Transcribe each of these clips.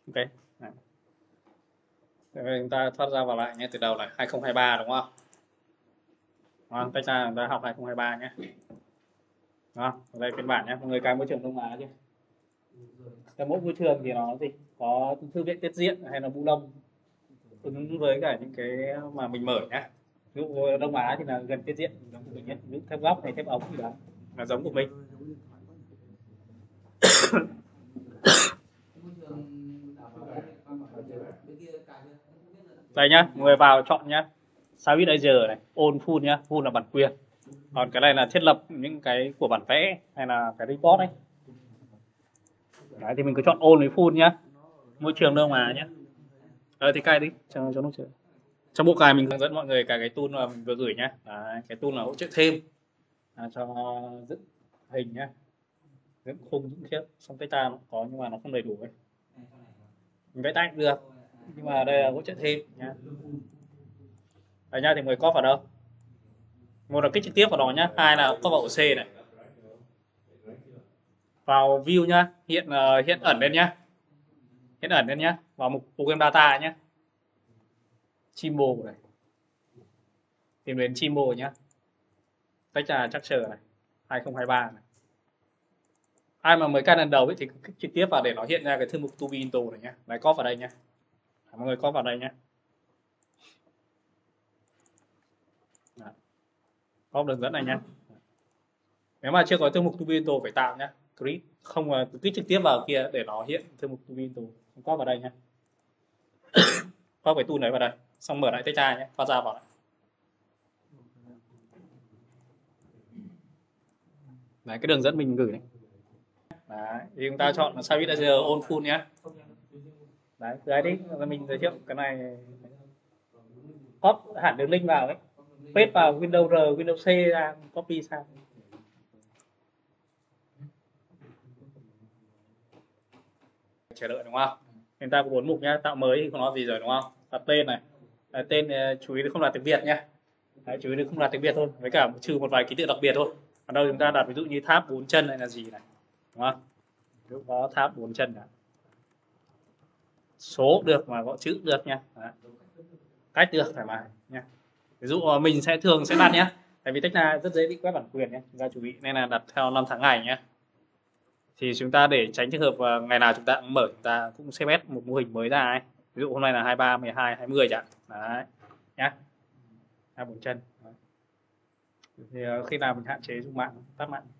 Ok. Đấy. Chúng ta thoát ra vào lại nhé, từ đầu là 2023 đúng không? Đúng không? Tách ra chúng ta học 2023 nhé. Đúng không? Ở đây phiên bản nhé, mọi người cài môi trường Đông Á chứ. Cái mỗi môi trường thì nó gì? Có thư viện tiết diện hay là bu lông ứng với cả những cái mà mình mở nhé. Ví dụ Đông Á thì là gần tiết diện giống của mình nhé, ví dụ thép góc này, thép ống gì đó là giống của mình. Đây nhá, người vào chọn nhá. Southeast Asia này, All Full nhá, Full là bản quyền. Còn cái này là thiết lập những cái của bản vẽ hay là cái report đấy. Đấy thì mình cứ chọn All với Full nhá. Môi trường đâu mà nhá. Thì cài đi, cho nó chơi. Trong bộ cài mình hướng dẫn mọi người cài cái tool mà mình vừa gửi nhá. Đấy, cái tool là hỗ trợ thêm cho dựng hình nhá, dựng khung dựng thiết, xong tách ra nó có nhưng mà nó không đầy đủ ấy. Mình vẽ tay cũng được, nhưng mà đây là hỗ trợ thêm nhá. Đấy nhá, thì người copy vào đâu? Một là kích trực tiếp vào đó nhá, hai là copy vào ổ C này. Vào view nhá, hiện ẩn lên nhá. Hiện ẩn lên nhá, vào mục program data nhá. Symbol này. Tìm đến symbol nhá. Tách ra structure này, 2023 này. Ai mà mới cài lần đầu ấy thì kích trực tiếp vào để nó hiện ra cái thư mục to be installed này nhá. Đấy, copy vào đây nhá. Mọi người copy vào đây nhá. Copy đường dẫn này nhá. Nếu mà chưa có thư mục to be installed phải tạo nhá. Create, không kích trực tiếp vào kia để nó hiện thư mục to be installed. Copy vào đây nhá. Copy cái tool đấy vào đây, xong mở lại tách ra nhé, thoát ra vào lại. Đấy, cái đường dẫn mình gửi này. Đấy, thì chúng ta chọn Southeast Asia All Full nhé. Đấy, cứ ấy đi, mình giới thiệu cái này. Copy hẳn đường link vào ấy, paste vào Windows R, Windows C ra, copy sang. Chờ đợi đúng không? Chúng ta có 4 mục nhá, tạo mới thì không nói gì rồi đúng không? Đặt tên này, tên chú ý không là tiếng Việt nhá. Đấy, chú ý không là tiếng Việt thôi, với cả trừ một vài ký tự đặc biệt thôi. Ở đâu chúng ta đặt ví dụ như tháp 4 chân hay là gì này, đúng không? Nếu có tháp 4 chân này. Số được mà gõ chữ được nha. Đấy. Cách được thoải mái nha. Ví dụ mình thường sẽ đặt nhé, tại vì tách ra rất dễ bị quét bản quyền nhé, chúng ta chú ý nên là đặt theo năm tháng ngày nhé. Thì chúng ta để tránh trường hợp ngày nào chúng ta cũng mở, chúng ta cũng CMS một mô hình mới ra ấy. Ví dụ hôm nay là 23, 12, 20 chẳng. Đấy nhá. Hai 4 chân. Đấy. Thì khi nào mình hạn chế dùng mạng, tắt mạng.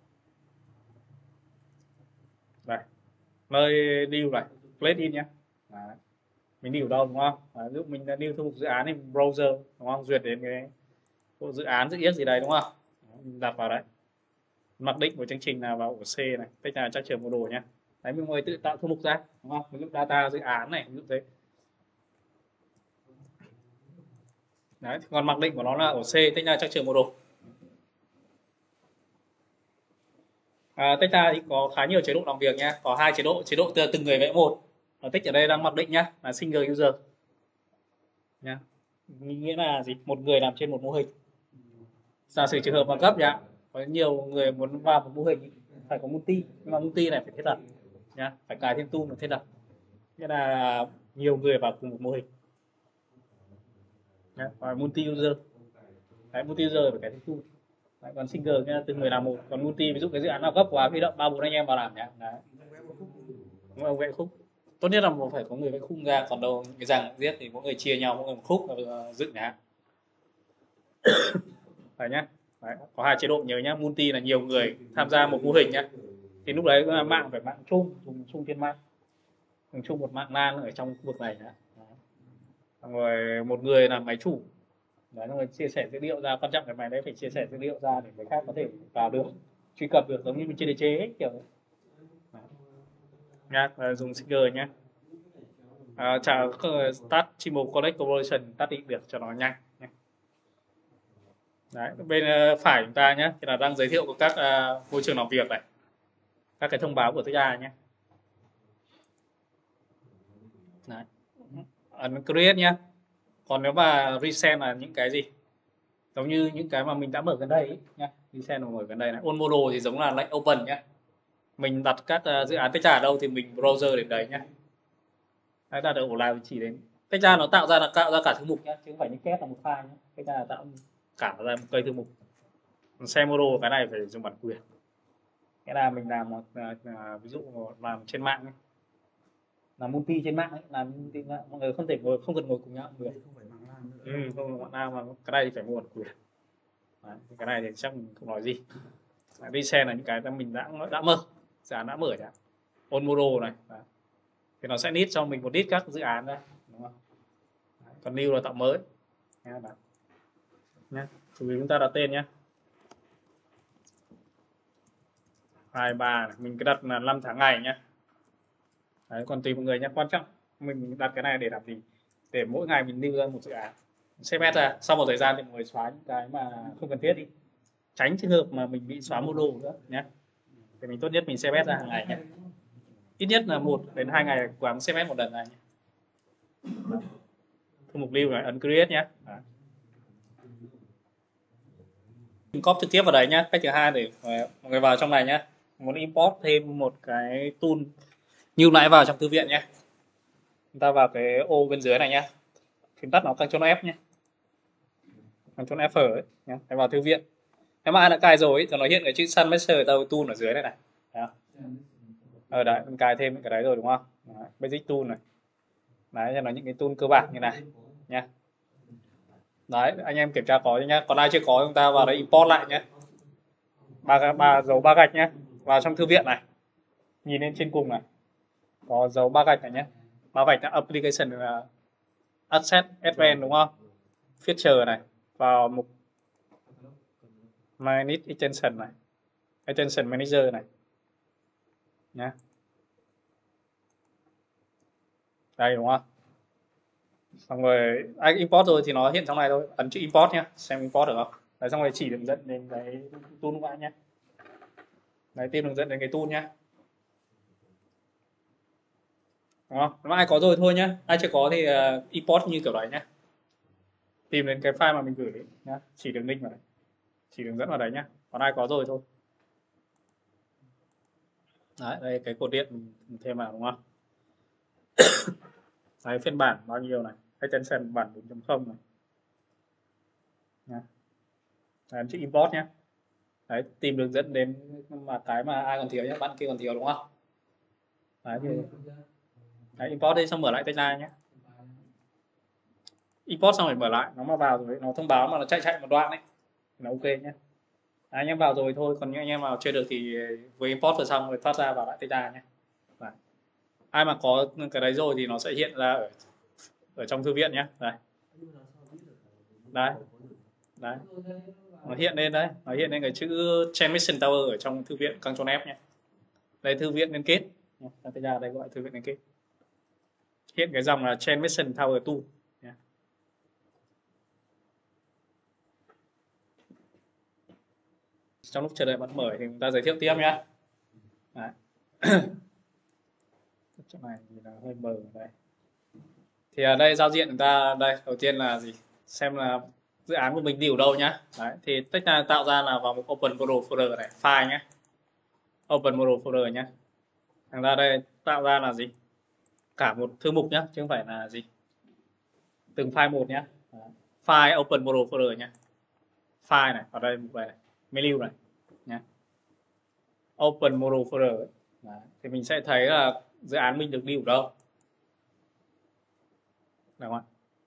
Đây. Nơi deal này, place in nhé. Đấy. Mình deal đâu đúng không? Đấy, ví dụ mình đã deal thư mục dự án thì browser đúng không? Duyệt đến cái bộ dự án dự yết gì đấy đúng không? Mình đặt vào đấy. Mặc định của chương trình là vào ổ C này, tức là chắc trường module nhé. Đấy, mình mới tự tạo thư mục ra đúng không? Ví dụ data dự án này, ví dụ thế. Đấy, còn mặc định của nó là ổ C, tức là chắc trường module. Tách ra thì có khá nhiều chế độ làm việc nhé, có 2 chế độ từng người vẽ một. Ở tích ở đây đang mặc định nhá, là single user nhá. Nghĩa là gì? Một người làm trên một mô hình. Giả sử trường hợp mà cấp nhá, có nhiều người muốn vào một mô hình phải có multi, nhưng mà multi này phải thiết lập nhá, phải cài thêm tool để thiết lập. Nghĩa là nhiều người vào cùng một mô hình nhá, và multi user. Đấy, multi user phải cài thêm tool. Đấy, còn single nha, từng người làm một, còn multi ví dụ cái dự án nào gấp quá huy động 3 4 anh em vào làm nhá. Đấy. Đúng không? Vẽ khúc. Tốt nhất là phải có người vẽ khung ra, còn đâu cái dàn giết thì mỗi người chia nhau, mỗi người một khúc dựng nhá. Đấy nhá. Đấy, có 2 chế độ nhớ nhá, multi là nhiều người tham gia một mô hình nhá. Thì lúc đấy mạng phải mạng chung, dùng chung trên mạng, dùng chung một mạng LAN ở trong khu vực này nhá. Rồi một người làm máy chủ. Đấy, rồi chia sẻ dữ liệu ra, quan trọng cái máy đấy phải chia sẻ dữ liệu ra để người khác có thể vào được, truy cập được, giống như mình trên đế chế ấy, kiểu đấy. Nhá, dùng Singer nhá. Start Symbol Collect Collaboration, tắt định được cho nó nhanh nhé. Đấy, bên phải chúng ta nhé thì là đang giới thiệu các môi trường làm việc này, các cái thông báo của Tách Ra nhé. Đấy. Ấn create nhé. Còn nếu mà resend là những cái gì, giống như những cái mà mình đã mở gần đây ấy, nhé. Resend mở gần đây này. On model thì giống là lệnh open nhé. Mình đặt các dự án Tách Ra ở đâu thì mình browser đến đấy nhé. Đấy, ta được ổ nào chỉ đến cách ra nó tạo ra cả thư mục nhá, chứ không phải như kết là một file nhá. Cách ra là tạo cả ra một cây thư mục. Xem module cái này phải dùng bản quyền. Cái là mình làm ví dụ làm trên mạng ấy, làm multi trên mạng ấy, làm multi mạng, mọi người không cần ngồi cùng nhau được. Không bạn nào mà cái này thì phải mua bản quyền. Đấy, cái này thì chắc mình không nói gì. Đi xe là những cái mình đã mở, dự án đã mở chẳng. On module này. Đấy. Thì nó sẽ list cho mình một list các dự án đây, đúng không? Đấy. Còn new là tạo mới. Nhá. Chủ yếu chúng ta đặt tên nhé. 23 này. Mình cứ đặt là 5 tháng ngày nhé. Đấy, còn tùy mọi người nhé. Quan trọng mình đặt cái này để làm gì? Để mỗi ngày mình lưu ra một dự án. CMS ra, sau một thời gian thì mọi người xóa những cái mà không cần thiết đi. Tránh trường hợp mà mình bị xóa module nữa nhé. Thì mình tốt nhất mình CMS ra hàng ngày nhé. Ít nhất là 1 đến 2 ngày cố gắng CMS một lần này nhé. Thư mục lưu này, ấn create nhé. Đấy. Mình copy trực tiếp vào đấy nhé. Cách thứ hai để mọi người vào trong này nhé. Muốn import thêm một cái tool như nãy vào trong thư viện nhé. Chúng ta vào cái ô bên dưới này nhé. Phím tắt nó Ctrl F nhé. Ctrl F ấy nhé. Để vào thư viện. Nếu mà ai đã cài rồi ấy, thì nó hiện cái chữ Sun Master Tool ở dưới này này. Đấy không? Ở đấy, mình cài thêm cái đấy rồi đúng không? Đấy, Basic Tool này. Đấy, cho nó những cái tool cơ bản như này nhé. Đấy, anh em kiểm tra có nhé. Còn ai chưa có chúng ta vào đây import lại nhé. Dấu ba gạch nhé. Vào trong thư viện này. Nhìn lên trên cùng này. Có dấu ba gạch này nhé. Ba gạch là application là asset advanced đúng không? Feature này. Vào mục Manage Extension này. Extension Manager này. Nhé. Đây đúng không? Xong rồi anh import rồi thì nó hiện trong này thôi. Ấn chữ import nhé. Xem import được không? Đấy, xong rồi chỉ đường dẫn đến cái tool của bạn nhé. Đấy, tìm đường dẫn đến cái tool nhé. Đúng không? Nếu ai có rồi thôi nhé. Ai chưa có thì import như kiểu đấy nhé. Tìm đến cái file mà mình gửi nhé. Chỉ đường link vào đấy. Chỉ đường dẫn vào đấy nhé. Còn ai có rồi thôi. Đấy, đây cái cột điện mình thêm vào đúng không? Đấy, phiên bản bao nhiêu này? Extension bản 4.0 này. Nhá. Đấy, chữ import nhé. Đấy, tìm đường dẫn đến mà cái mà ai còn thiếu nhé, bạn kia còn thiếu đúng không? Đấy, thì đấy, import đi xong mở lại timeline nhé. Import xong rồi mở lại, nó mà vào rồi nó thông báo mà nó chạy một đoạn đấy, là ok nhé. Anh em vào rồi thôi, còn những anh em vào chưa được thì với import rồi xong rồi thoát ra vào lại timeline nhé. Đấy. Ai mà có cái đấy rồi thì nó sẽ hiện ra ở trong thư viện nhé. Đây. Đấy. Đấy. Nó hiện lên đấy, nó hiện lên cái chữ Transmission Tower ở trong thư viện Ctrl F nhé. Đây thư viện liên kết. Đây gọi thư viện liên kết. Hiện cái dòng là Transmission Tower 2 nhé. Trong lúc chờ đợi bạn mở thì chúng ta giới thiệu tiếp nhé. Đấy. Chỗ này thì là hơi mờ đây. Thì ở đây giao diện chúng ta đây đầu tiên là gì? Xem là dự án của mình đi ở đâu nhá. Đấy, thì tất cả tạo ra là vào một open module folder này, file nhé. Open module folder nhé. Thành ra đây tạo ra là gì? Cả một thư mục nhé, chứ không phải là gì? Từng file một nhé. File open module folder nhé. File này, ở đây mục này, menu này nhé. Open module folder. Đấy, thì mình sẽ thấy là dự án mình được đi ở đâu. Được không ạ?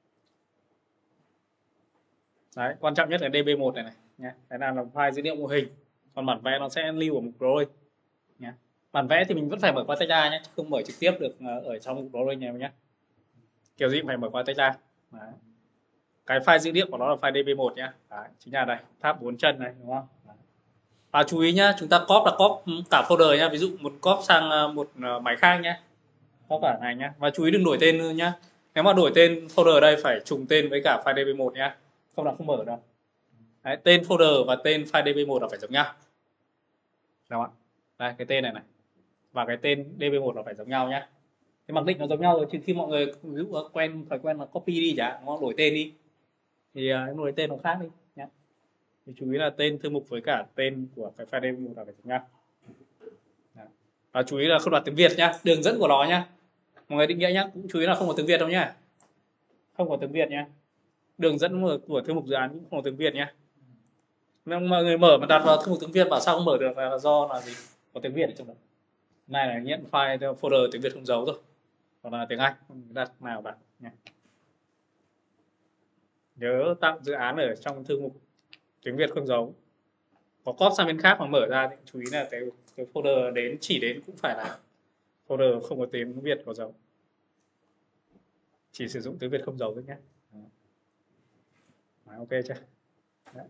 Đấy, quan trọng nhất là DB1 này nhé. Cái nào là file dữ liệu mô hình. Còn bản vẽ nó sẽ lưu ở mục drawing nhé. Bản vẽ thì mình vẫn phải mở qua tách ra nhé, không mở trực tiếp được ở trong mục drawing này nhé. Kiểu gì cũng phải mở qua tách ra. Đấy. Cái file dữ liệu của nó là file DB1 nhé. Đấy, chính là đây, tháp 4 chân này đúng không? Đấy. Và chú ý nhá, chúng ta copy là copy cả folder nhá, ví dụ một copy sang một máy khác nhé. Copy cả này nhá. Và chú ý đừng đổi tên nhá. Nếu mà đổi tên folder ở đây phải trùng tên với cả file DB1 nhá. Không là không mở đâu. Đấy, tên folder và tên file DB1 là phải giống nhau. Đúng không ạ? Đây cái tên này này. Và cái tên DB1 là phải giống nhau nhé. Thì mặc định nó giống nhau rồi, trừ khi mọi người ví dụ phải quen là copy đi chả, nó đổi tên đi. Thì đổi tên nó khác đi nhé. Thì chú ý là tên thư mục với cả tên của cái file DB1 là phải giống nhau. Đó. Và chú ý là không đặt tiếng Việt nhá, đường dẫn của nó nhá. Mọi người định nghĩa nhá, cũng chú ý là không có tiếng Việt đâu nhá, không có tiếng Việt nhá. Đường dẫn của thư mục dự án cũng không có tiếng Việt nhá. Mọi người mở mà đặt vào thư mục tiếng Việt bảo sao không mở được là do là gì, có tiếng Việt ở trong đó. Này là nhận file theo folder tiếng Việt không dấu rồi, còn là tiếng Anh đặt nào đặt nhé. Nhớ tạo dự án ở trong thư mục tiếng Việt không dấu. Có copy sang bên khác mà mở ra thì chú ý là cái folder đến chỉ đến cũng phải là folder không có tiếng Việt có dấu, chỉ sử dụng tiếng Việt không dấu thôi nhé. Ok chưa? Đấy.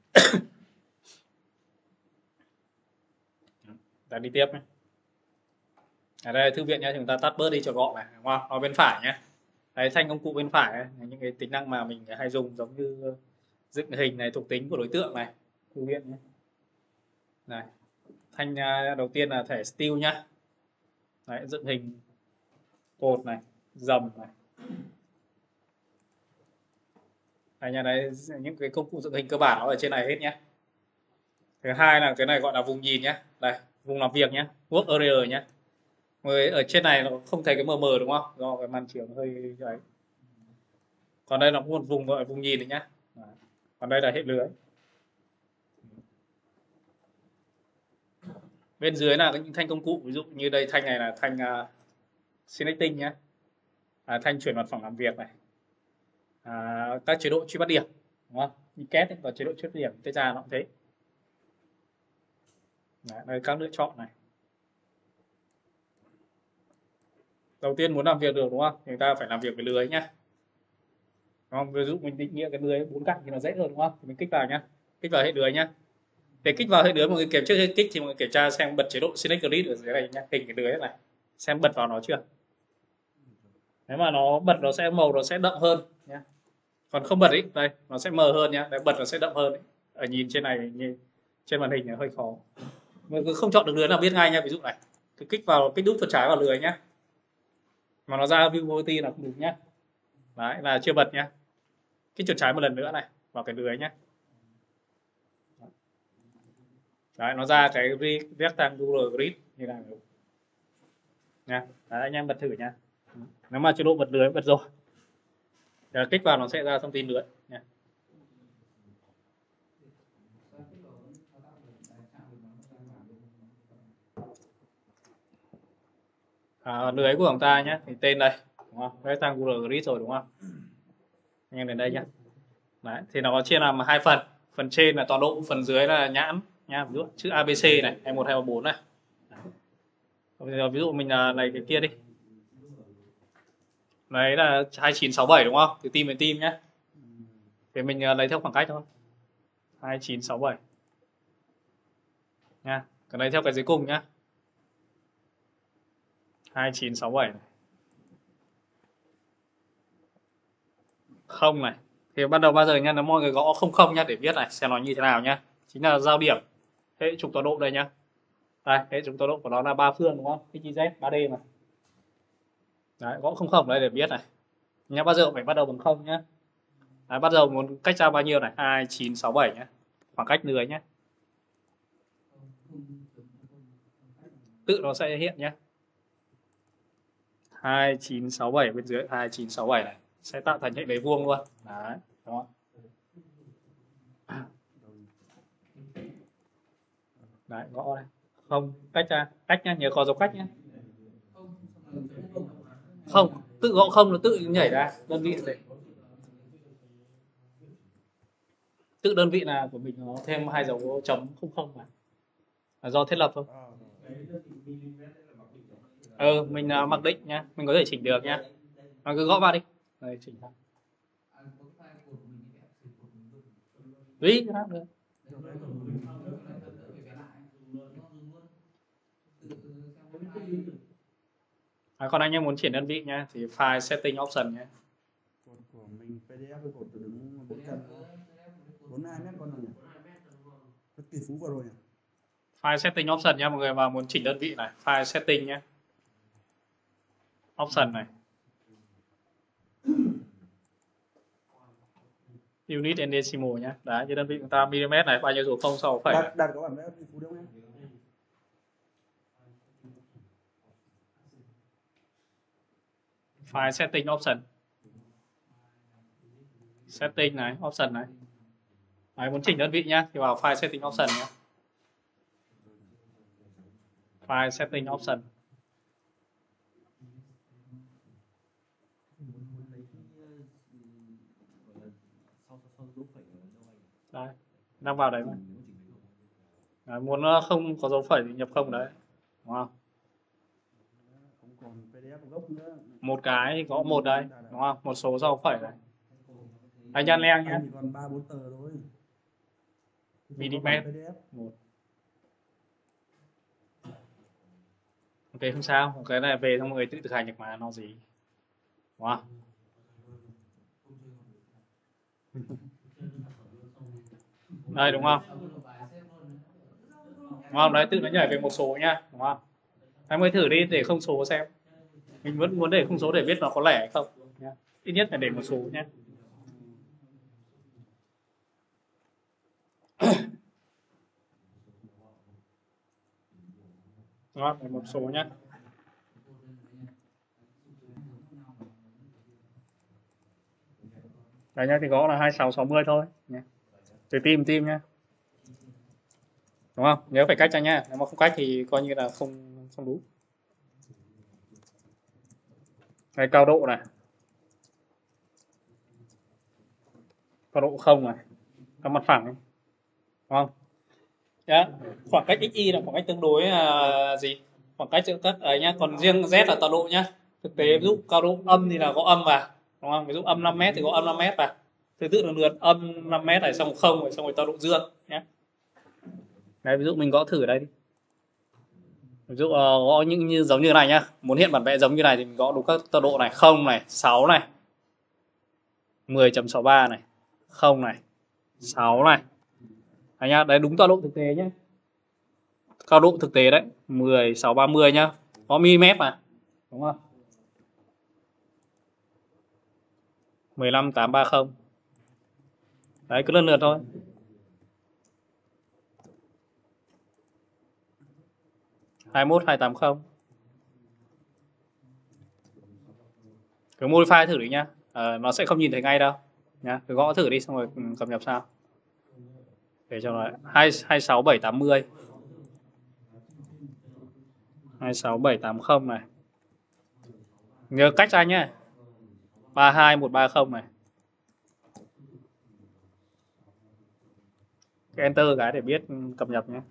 Ta đi tiếp nhé. Ở đây thư viện nhé, chúng ta tắt bớt đi cho gọn này, đúng không? Ở bên phải nhé. Đấy, thanh công cụ bên phải ấy, những cái tính năng mà mình hay dùng giống như dựng hình này, thuộc tính của đối tượng này, thư viện nhé. Này, thanh đầu tiên là thẻ style nhá. Đấy, dựng hình cột này, dầm này. Đây nha, đấy những cái công cụ dựng hình cơ bản nó ở trên này hết nhé. Thứ hai là cái này gọi là vùng nhìn nhé. Đây, vùng làm việc nhé, work area nhé. Người ở trên này nó không thấy cái mờ mờ đúng không? Do cái màn chiếu hơi ấy. Còn đây là một vùng gọi là vùng nhìn đấy nhá. Đấy. Còn đây là hệ lưới. Bên dưới là những thanh công cụ, ví dụ như đây thanh này là thanh selecting nhé, thanh chuyển vào phòng làm việc này, các chế độ truy bắt điểm, đúng không? Như kết có chế độ truy bắt điểm, tê ra nó cũng thế. Đấy, đây các lựa chọn này. Đầu tiên muốn làm việc được đúng không? Thì ta phải làm việc với lưới nhá. Đúng không? Ví dụ mình định nghĩa cái lưới 4 cạnh thì nó dễ hơn đúng không? Thì mình kích vào nhá, kích vào hệ lưới nhá. Để kích vào hệ lưới mọi người kiểm trước khi kích thì mọi người kiểm tra xem bật chế độ select grid ở dưới này nhá, hình cái lưới này, xem bật vào nó chưa. Nếu mà nó bật nó sẽ màu nó sẽ đậm hơn nhá. Còn không bật ý, đây nó sẽ mờ hơn nhá, đấy, bật nó sẽ đậm hơn. Ở nhìn trên này như trên màn hình nó hơi khó. Mọi người không chọn được lưới nào biết ngay nhá, ví dụ này, cứ kích vào kích đúp chuột trái vào lưới nhá. Mà nó ra viewability là không đúng nhá. Đấy là chưa bật nhá. Kích chuột trái một lần nữa này vào cái lưới nhá. Đấy nó ra cái rectangular grid như này nha. Đấy anh em bật thử nhá. Nếu mà chế độ bật lưới bật rồi, kích vào nó sẽ ra thông tin lưới nha. Lưới của chúng ta nhé, thì tên đây đúng không? Rectangular grid rồi đúng không? Anh em đến đây nhé. Đấy, thì nó chia làm hai phần. Phần trên là tọa độ, phần dưới là nhãn nha. Ví dụ chữ ABC này, 21, 2, 4 này. Ví dụ mình là này cái kia đi. Đấy là 2967 đúng không? Từ tim đến tim nhé. Thì mình lấy theo khoảng cách thôi. 2967 nha. Còn lấy theo cái dưới cùng nhá. 2967 này. 0 này. Thì bắt đầu bao giờ nha, nó mọi người gõ 00 nhá để biết này, xem nó như thế nào nhá. Chính là giao điểm hệ trục tọa độ đây nhá. Đây, hệ trục tọa độ của nó là 3 phương đúng không? XYZ 3D mà. Đấy, gõ 00 đây để biết này. Nhá, bao giờ phải bắt đầu bằng 0 nhá. Đấy, bắt đầu muốn cách ra bao nhiêu này? 2967 nhá. Khoảng cách lưới nhá. Tự nó sẽ hiện nhá. 2967 bên dưới 2967 này sẽ tạo thành hệ lưới vuông luôn. Đấy, đó. Đấy, gõ này. Không, cách ra, cách nhá, nhớ có dấu cách nhá. Không, tự gõ không nó tự nhảy ra đơn vị này. Tự đơn vị là của mình nó thêm hai dấu chấm 00 mà. Là do thiết lập thôi. Mình mặc định nhá, mình có thể chỉnh được nhá. Mà cứ gõ vào đi. Đây, chỉnh vào. Đấy, được. Còn anh em muốn chuyển đơn vị nhá thì file setting option nhé. Cột của mình PDF với cột từ đứng 42 mét con nào nhỉ? Rất tỷ phú vào rồi nhỉ? File setting option nhá mọi người, mà muốn chỉnh đơn vị này, file setting nhé. Option này. Unit and decimal nhá. Đấy, như đơn vị chúng ta mm này, bao nhiêu số 0 sau phẩy. Đạt có bản vẽ tỷ phú đúng không em? File setting option. Setting này, option này. Đấy, muốn chỉnh đơn vị nhá thì vào file setting option nhé. File setting option. Đấy, đang vào đấy mà. Đấy, muốn không có dấu phẩy thì nhập không đấy, đúng không? Một cái thì có một đây, đúng không? Một số dấu phẩy này. Anh nhăn leng nhé. Còn 3-4 tờ thôi. Mm. Một. Ok, không sao. Cái này về xong mọi người tự thực hành được mà, nó gì. Đúng không? Đây, đúng không? Đúng không? Đấy, tự nó nhảy về một số nhá, đúng không? Anh mới thử đi để không số xem. Mình vẫn muốn để không số để biết nó có lẻ hay không nhá. Ít nhất là để một số nhé. Đúng không? Để một số nhé. Đấy nhá, thì có là 2660 thôi nhé. Tùy tim nhé. Đúng không? Nhớ phải cách cho nhá. Nếu mà không cách thì coi như là không đúng. Đây, cao độ này. Cao độ không này. Các mặt phẳng này. Đúng không? Đó. Khoảng cách xy là khoảng cách tương đối là gì? Khoảng cách giữa các ấy nhá. Còn riêng z là tọa độ nhá. Thực tế ví dụ cao độ âm thì là có âm vào, đúng không? Ví dụ âm 5 m thì có âm 5 m vào. Thứ tự lần lượt âm 5 m này, xong không rồi, xong rồi tọa độ dương nhé. Đấy, ví dụ mình gõ thử ở đây đi. Ví dụ gõ những như giống như này nhá. Muốn hiện bản vẽ giống như này thì mình gõ đúng các tọa độ này, 0 này, 6 này, 10.63 này, 0 này, 6 này. Đấy nhá, đấy đúng tọa độ thực tế nhé. Cao độ thực tế đấy, 10.630 nhá. Có mm mà. Đúng không? 15.830. Đấy, cứ lần lượt thôi. Hai 21.280. Cứ modify thử đi nhá. Nó sẽ không nhìn thấy ngay đâu nhá. Cứ gõ thử đi xong rồi cập nhật sao. Để cho nó 26780. 26780 này. Nhớ cách ra nhá. 32130 này. Cái enter cái để biết cập nhật nhé.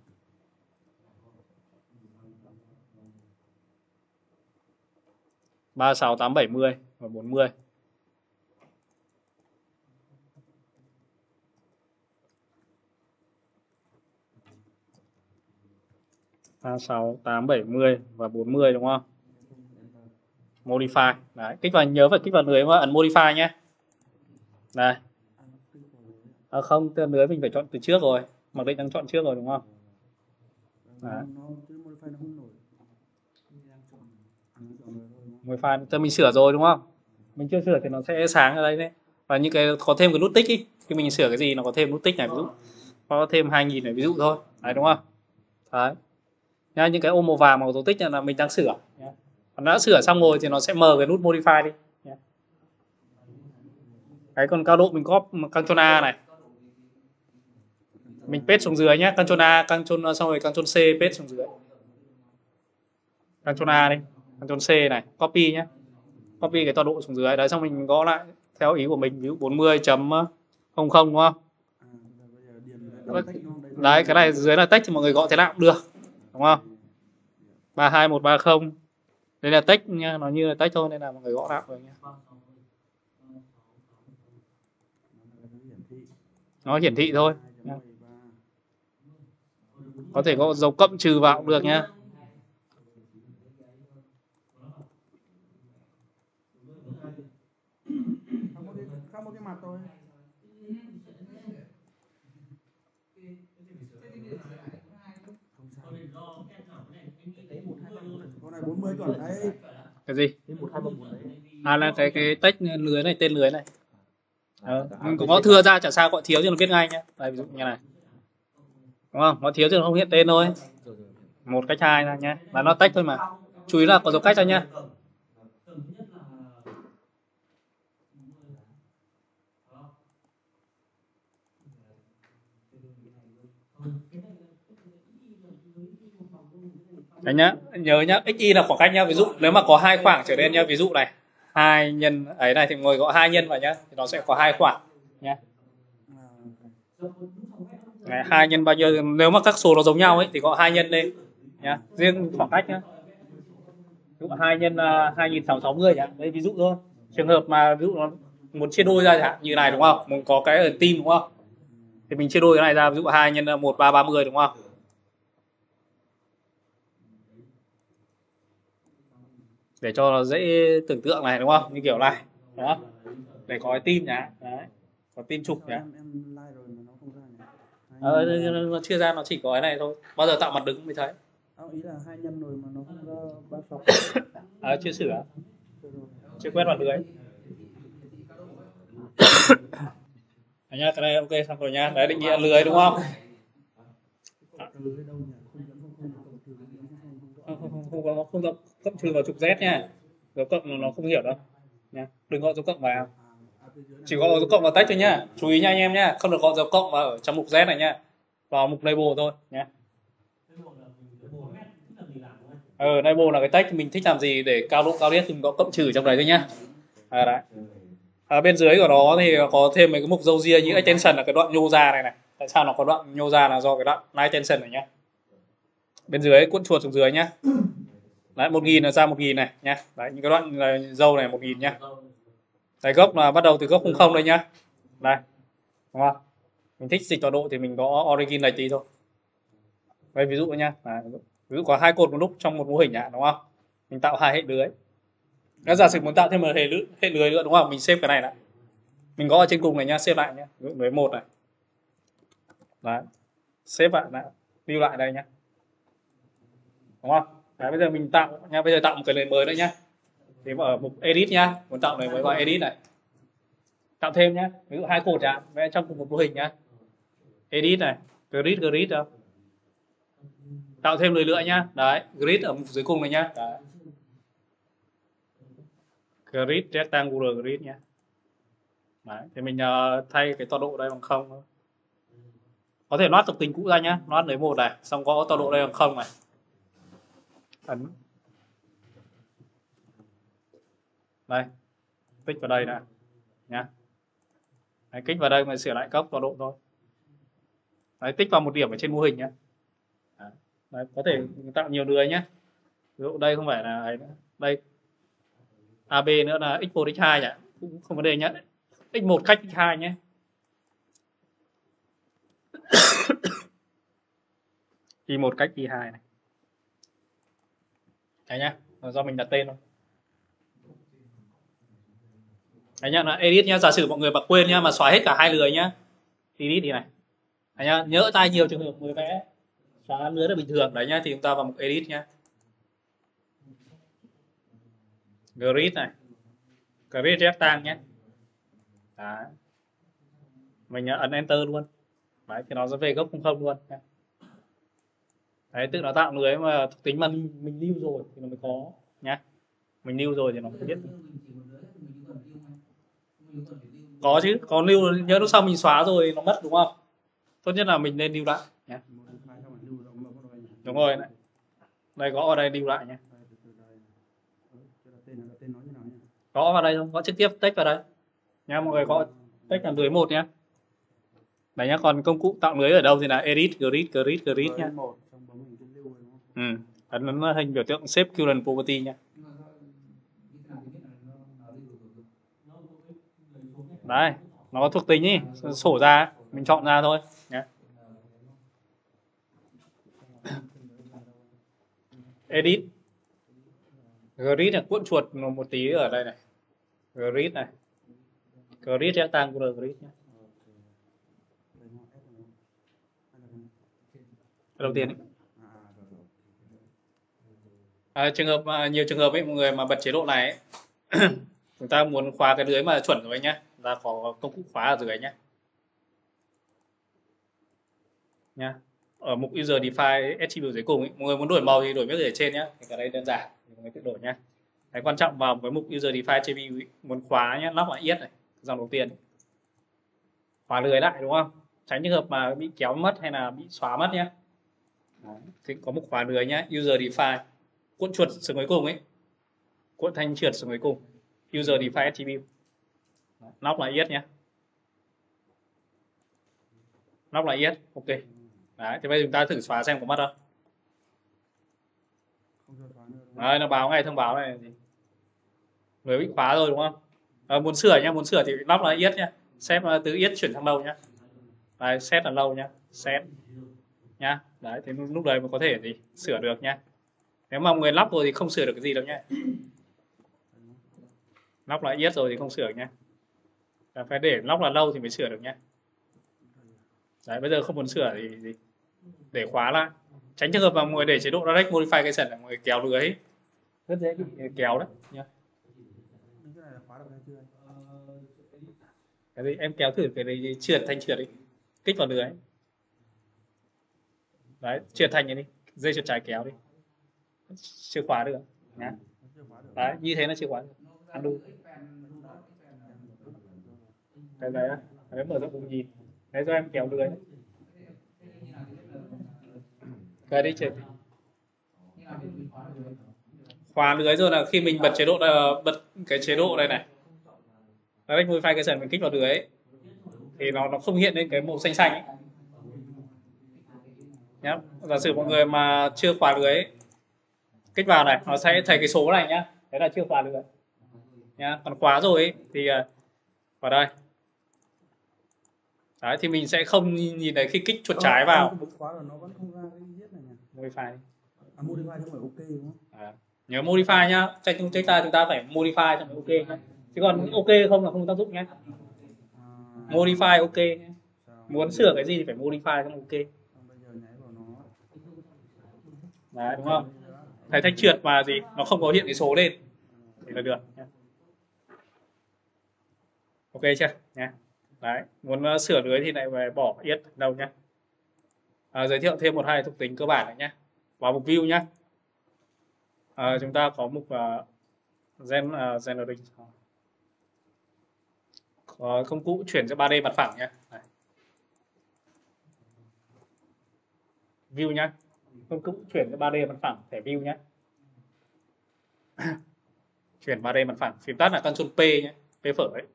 Ba 6870 và 40. Ba 6870 và 40 đúng không? Modify. Đấy, kích vào, nhớ phải kích vào lưới mà ấn modify nhé. Đây. Không, từ lưới mình phải chọn từ trước rồi. Mặc định đang chọn trước rồi đúng không? Đấy. Modify, từ mình sửa rồi đúng không? Mình chưa sửa thì nó sẽ sáng ở đây đấy. Và những cái có thêm cái nút tích ý. Khi mình sửa cái gì nó có thêm nút tích này, ví dụ có thêm 2000 này ví dụ thôi. Đấy đúng không? Đấy. Nha, những cái ô màu vàng màu dấu tích là mình đang sửa. Còn đã sửa xong rồi thì nó sẽ mờ cái nút modify đi. Đấy, còn cao độ mình copy Ctrl A này. Mình paste xuống dưới nhé. Ctrl A, Ctrl xong rồi Ctrl C paste xuống dưới. Ctrl A đi. Ctrl C này, copy nhé. Copy cái tọa độ xuống dưới. Đấy, xong mình gõ lại theo ý của mình. Ví dụ 40.00 đúng không? Đấy, cái này dưới là text thì mọi người gõ thế nào cũng được. Đúng không? 32130. Đây là text nha, nó như là text thôi nên là mọi người gõ nào rồi nha. Nó hiển thị thôi nha. Có thể có dấu cộng trừ vào cũng được nhá. Không có cái mặt thôi. Con này 40 còn đấy. Cái gì? Là cái text lưới này, tên lưới này. Mình cũng có thừa ra chả sao, gọi thiếu thì nó viết ngay nhá. Đây ví dụ như này. Đúng không? Nó thiếu thì nó không hiện tên thôi. Một cách hai ra nhé. Là nó text thôi mà. Chú ý là có dấu cách ra nhá. Đấy nhá, nhớ nhá, xy là khoảng cách nhá. Ví dụ nếu mà có hai khoảng trở lên nhá, ví dụ này 2 nhân ấy này thì ngồi gõ 2 nhân vào nhá, thì nó sẽ có hai khoảng nhá. Đấy, 2 nhân bao nhiêu, nếu mà các số nó giống nhau ấy thì gõ 2 nhân lên nhá, riêng khoảng cách nhá. Ví dụ 2 nhân 2660 nhá, đây ví dụ thôi. Trường hợp mà ví dụ nó muốn chia đôi ra chẳng hạn như này đúng không, mình có cái ở tim đúng không, thì mình chia đôi cái này ra, ví dụ 2 nhân 1330 đúng không. Để cho nó dễ tưởng tượng này đúng không, như kiểu này đó, để có cái tim nhá, đấy, có tim trục nhá. Em like rồi mà nó không ra nhỉ? Nó chia ra, nó chỉ có cái này thôi, bao giờ tạo mặt đứng mới thấy. Ý là 2 nhân rồi mà nó không ra 36. Chưa sửa, chưa quét vào lưới. Đấy nhá, cái này ok xong rồi nhá. Đấy, định nghĩa lưới đúng không? Không có cộng trừ vào trục Z nha. Dấu cộng nó không hiểu đâu nha. Đừng gọi dấu cộng vào, chỉ gọi dấu cộng vào text thôi nhá. Chú ý nha anh em nhá, không được gọi dấu cộng vào ở trong mục Z này nhá, vào mục label thôi nhá. Label là cái text mình thích làm gì để cao độ cao điết thì mình có cộng trừ trong đấy thôi nhá. Đấy. Bên dưới của nó thì có thêm mấy cái mục râu ria như extension là cái đoạn nhô ra này này. Tại sao nó có đoạn nhô ra là do cái đoạn extension này nhá. Bên dưới cuộn chuột xuống dưới nhá. Đấy, 1000 là ra 1000 này nhá. Đấy, những cái đoạn là dâu này 1000 nhá. Đấy, gốc là bắt đầu từ gốc 00 đây nhá. Đây. Đúng không? Mình thích dịch tọa độ thì mình có origin lệch tí thôi. Đây ví dụ nhá. Đấy, ví dụ có hai cột một lúc trong một mô hình ạ, đúng không? Mình tạo hai hệ lưới. Nếu giả sử muốn tạo thêm một hệ lưới nữa đúng không? Mình xếp cái này lại. Mình gõ ở trên cùng này nhá, xếp lại nhá. Ví dụ lưới 1 này. Đấy. Xếp lại lại, lưu lại đây nhá. Đúng không? Đấy, bây giờ mình tạo nha, bây giờ tạo một cái lưới mới nữa nhá. Thì ở mục edit nhá, muốn tạo lưới mới gọi edit này. Tạo thêm nhá, ví dụ hai cột nhá, vẽ trong cùng một mô hình nhá. Edit này, grid đâu. Tạo thêm lưới nữa nhá. Đấy, grid ở mục dưới cùng này nhá. Đấy. Grid rectangular grid nhá. Đấy, thì mình thay cái tọa độ đây bằng 0 thôi. Có thể loát thuộc tính cũ ra nhá, loát lấy 1 này, xong có tọa độ đây bằng 0 này. Ấn. Đây. Tích vào đây nè nhá. Đấy, kích vào đây mà sửa lại cấp tọa độ thôi. Đấy, tích vào một điểm ở trên mô hình nhá. Đấy, có thể tạo nhiều lưới nhé. Ví dụ đây không phải là ấy nữa. Đây AB nữa là x1 x2 nhỉ, cũng không vấn đề nhé. X1 cách x2 nhé. Y1 cách y2 này. Đấy nhá, do mình đặt tên thôi. Đấy nhá, là edit nhá, giả sử mọi người mà quên nhá, mà xóa hết cả hai lưới nhá. Edit thì này. Đấy nhá, nhớ tay nhiều trường hợp mới vẽ xóa lưới là bình thường. Đấy nhá, thì chúng ta vào mục edit nhá. Grid này. Grid rectangle nhé. Đấy. Mình ấn enter luôn. Đấy, thì nó sẽ về gốc 00 luôn nhá. Đấy, tự nó tạo lưới mà thuộc tính mà mình lưu rồi thì nó mới có nhá. Mình lưu rồi thì nó mới biết. Có chứ, có lưu, nhớ lúc sau mình xóa rồi nó mất đúng không? Tốt nhất là mình nên lưu lại nhé. Đúng rồi này. Đây gõ vào đây lưu lại nhé. Gõ vào đây thôi, gõ trực tiếp text vào đây. Nha, mọi người gõ text là lưới 1 nhé. Đấy nhá, còn công cụ tạo lưới ở đâu thì là edit, grid nhá. Ấn hình biểu tượng shape current property nhá. Đấy, nó có thuộc tính ý, sổ ra, mình chọn ra thôi nhé. Edit. Grid là cuộn chuột một tí ở đây này. Grid này. Grid rectangular grid nhé. Đầu tiên ấy. Trường hợp nhiều trường hợp ấy, mọi người mà bật chế độ này ấy, chúng ta muốn khóa cái lưới mà chuẩn rồi nhá, ta có công cụ khóa ở dưới nhá. Ở mục user define attribute dưới cùng ấy, mọi người muốn đổi màu thì đổi miếng ở trên nhá, thì cái đây đơn giản, mọi người tự đổi nhá. Cái quan trọng vào cái mục user define attribute muốn khóa nhá, lắp lại yết này, dòng đầu tiên, khóa lưới lại đúng không? Tránh trường hợp mà bị kéo mất hay là bị xóa mất nhá. Đấy. Thì có một khóa lưới nhá, user define, cuộn chuột xuống cuối cùng ấy, cuộn thanh trượt xuống cuối cùng, user define attribute. Nóc là yes nhé, nóc là yes, ok. Đấy, thì bây giờ chúng ta thử xóa xem có mất không. Đấy, nó báo ngay thông báo này mới bị khóa rồi đúng không. Muốn sửa nhá, muốn sửa thì nóc là yes nhá, set từ yes chuyển sang lâu nhá. Đấy, set là lâu nhá, set nhá. Đấy, thì lúc đấy mới có thể gì sửa được nhá. Nếu mà người lóc rồi thì không sửa được cái gì đâu nhá. Lóc là yes rồi thì không sửa nhá. Phải để lóc là lâu thì mới sửa được nhá. Đấy, bây giờ không muốn sửa thì gì? Để khóa lại. Tránh trường hợp mà mọi người để chế độ direct modification là mọi người kéo lưới rất dễ bị kéo đấy nhá. Cái gì em kéo thử cái này trượt thanh trượt đi, kích vào lưới. Đấy, trượt thanh này đi, dây trượt trái kéo đi, chưa khóa được nhá. Đấy, như thế nó chưa khóa được. Undo. Cái đấy á, đấy mở rộng vùng nhìn. Đấy, cho em kéo lưới. Cái đi trượt. Khóa lưới rồi là khi mình bật chế độ bật cái chế độ này này. Direct modification mình kích vào lưới ấy, thì nó không hiện lên cái màu xanh xanh ấy. Nhá. Giả sử mọi người mà chưa khóa lưới ấy, kích vào này nó sẽ thấy cái số này nhá, đấy là chưa khóa lưới nhá. Còn khóa rồi ấy, thì vào đây. Đấy, thì mình sẽ không nhìn thấy khi kích chuột trái vào. Modify. Modify chứ không phải ok đúng không? Nhớ modify nhá, chúng ta phải modify cho nó ok nhá. Chứ còn ok không là không tác dụng nhé. Modify ok nhé. Muốn sửa cái gì thì phải modify cho nó ok. Đấy, đúng không? Thấy thanh trượt mà gì nó không có hiện cái số lên thì là được nhé. Ok chưa nhé. Đấy, muốn sửa lưới thì lại phải bỏ yết đâu nhé. Giới thiệu thêm một hai thuộc tính cơ bản này nhé. Vào mục view nhé. Chúng ta có mục generate, có công cụ chuyển cho 3D mặt phẳng nhé. Này. View nhé, công cụ chuyển cho 3D mặt phẳng, thẻ view nhé. Chuyển 3D mặt phẳng, phím tắt là Ctrl P nhé, P phở đấy.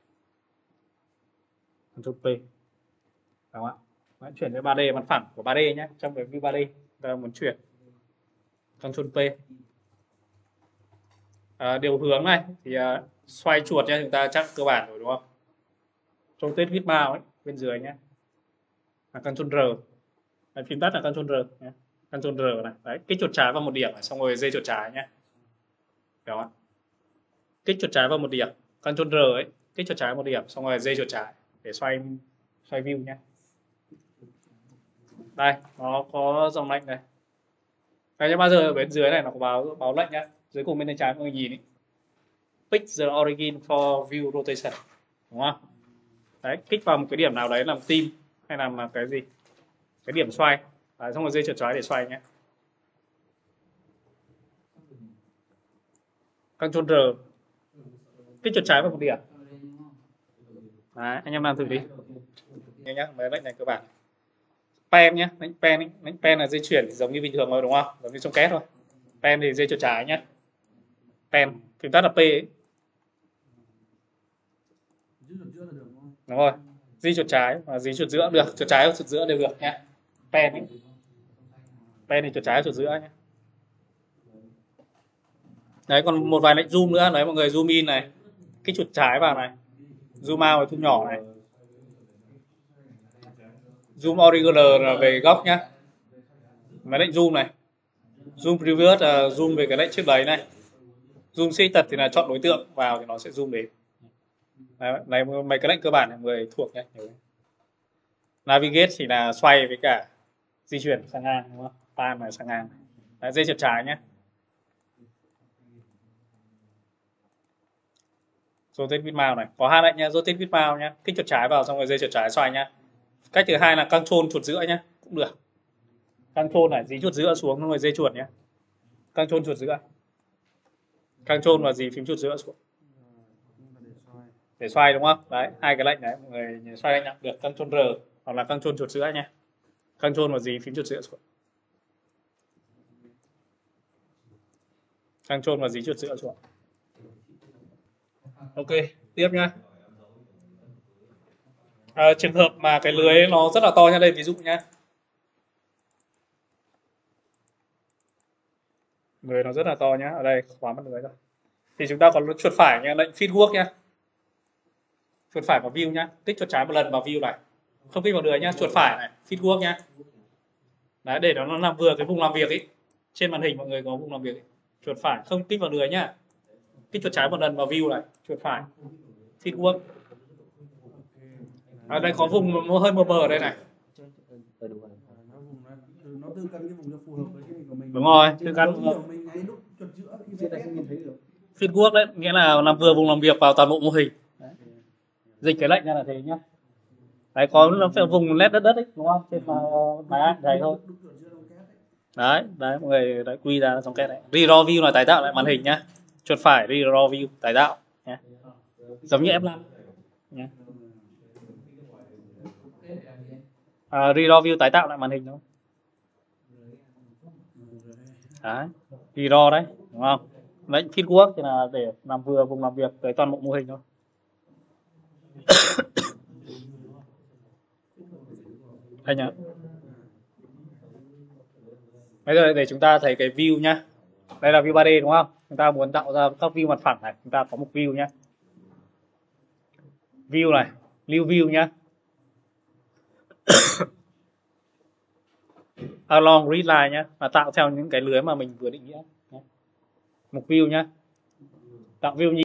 Ctrl P. Đúng không ạ? Đấy, chuyển cho 3D mặt phẳng của 3D nhé, trong cái view 3D ta muốn chuyển. Ctrl P. Điều hướng này thì xoay chuột nhé, chúng ta chắc cơ bản rồi đúng không? Rotate with mouse ấy, bên dưới nhé. Ctrl R. Đấy, phím tắt là Ctrl R nhé. Ctrl R này, đấy, kích chuột trái vào một điểm, xong rồi dây chuột trái nhé. Đó. Kích chuột trái vào một điểm, Ctrl R ấy, kích chuột trái một điểm, xong rồi dây chuột trái để xoay view nhé. Đây, nó có dòng lệnh này. Đây nhá, bao giờ ở bên dưới này nó có báo lệnh nhá. Dưới cùng bên tay trái mọi người nhìn ấy. Pick the origin for view rotation. Đúng không? Đấy, kích vào một cái điểm nào đấy làm tim hay làm cái gì? Cái điểm xoay. Đấy, xong rồi dây chuột trái để xoay nhé. Ctrl R. Kích chuột trái vào một điểm. Đấy, anh em làm thử đi. Nghe nhá, mấy lệnh này cơ bản. Pen nhé, đánh pen là dây chuyển giống như bình thường thôi đúng không? Giống như trong két thôi. Pen thì dây chuột trái nhé. Pen, phím tắt là P ấy. Đúng rồi. Di chuột trái và di chuột giữa được, chuột trái và chuột giữa đều được nhé. Pen ấy. Pen thì chuột trái và chuột giữa nhé. Đấy, còn một vài lệnh zoom nữa, đấy mọi người zoom in này, kích chuột trái vào này, zoom out và thu nhỏ này. Zoom original là về góc nhá. Mấy lệnh zoom này. Zoom previous là zoom về cái lệnh trước đấy này. Zoom selected thì là chọn đối tượng vào thì nó sẽ zoom đến. Đấy, mấy cái lệnh cơ bản này người thuộc nhé. Navigate thì là xoay với cả di chuyển sang ngang đúng không? Pan này sang ngang. Đấy, dây chuột trái nhé. Rotate with mouse này, có hai lệnh nhá, rotate with mouse nhá, kích chuột trái vào xong rồi dây chuột trái xoay nhá. Cách thứ hai là Ctrl chuột giữa nhá, cũng được. Ctrl này, dí chuột giữa xuống xong rồi dây chuột nhé. Ctrl chuột giữa. Ctrl và dí phím chuột giữa xuống. Để xoay đúng không? Đấy, hai cái lệnh đấy, mọi người xoay lệnh được Ctrl R hoặc là Ctrl chuột giữa nhé. Ctrl và dí phím chuột giữa xuống. Đang chôn vào dí chuột sữa chuột. Ok, tiếp nhá. Trường hợp mà cái lưới nó rất là to nha, đây ví dụ nhá. Lưới nó rất là to nhá, ở đây khóa mặt lưới rồi. Thì chúng ta có chuột phải nha, lệnh feed work nhá. Chuột phải vào view nhá, tích chuột trái một lần vào view này. Không kích vào lưới nhá, chuột phải này, feed work nhá. Đấy, để nó làm vừa cái vùng làm việc ấy. Trên màn hình mọi người có vùng làm việc ấy. Chuột phải không kích vào lưới nhá. Kích chuột trái một lần vào view này, chuột phải feed work. Ở đây có vùng hơi mờ mờ ở đây này. Nó tương cân cái vùng cho phù hợp với cái của mình. Đúng rồi, tương cân. Mình ngay lúc chuột giữa feed work đấy, nghĩa là làm vừa vùng làm việc vào toàn bộ mô hình. Đấy. Dịch cái lệnh ra là thế nhá. Đấy, có nó vùng led đất ấy, đúng không? Trên máy ảnh này thôi. Đấy, mọi người đã quy ra trong cái này. Redraw view là tái tạo lại màn hình nhá. Chuột phải redraw view tái tạo nhá. Giống như F5 nhá. Redraw view tái tạo lại màn hình thôi. Đấy, redraw đấy, đúng không? Lệnh feed work thì là để làm vừa vùng làm việc tới toàn bộ mô hình thôi. Đây nhá. Bây giờ để chúng ta thấy cái view nhá. Đây là view 3D đúng không? Chúng ta muốn tạo ra các view mặt phẳng này, chúng ta có một view nhá. View này, lưu view nhá. Along grid line nhá, và tạo theo những cái lưới mà mình vừa định nghĩa. Một view nhá. Tạo view như